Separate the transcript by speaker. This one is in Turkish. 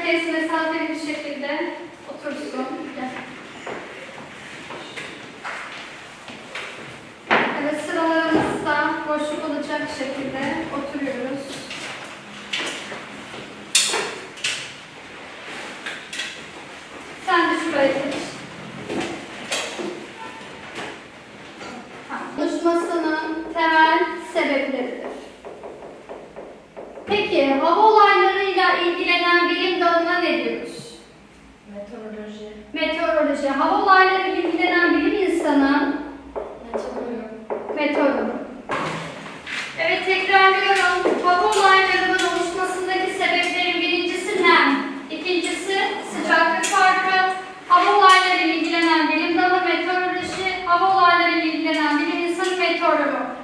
Speaker 1: herkes mesafeli bir şekilde otursun. Gel. Evet, sıralarımızda boşluk olacak şekilde oturuyoruz. Sen de şuraya geç. Oluşmasının temel sebepleridir. Peki, hava olaylarıyla ilgilenen bilim dalına ne diyoruz?
Speaker 2: Meteoroloji.
Speaker 1: Meteoroloji. Hava olaylarıyla ilgilenen bilim insanı? Meteorolog. Evet, tekrarlıyorum. Hava olaylarının oluşmasındaki sebeplerin birincisi nem, ikincisi sıcaklık farkı. Hava olaylarıyla ilgilenen bilim dalı meteoroloji, hava olaylarıyla ilgilenen bilim insanı meteorolog.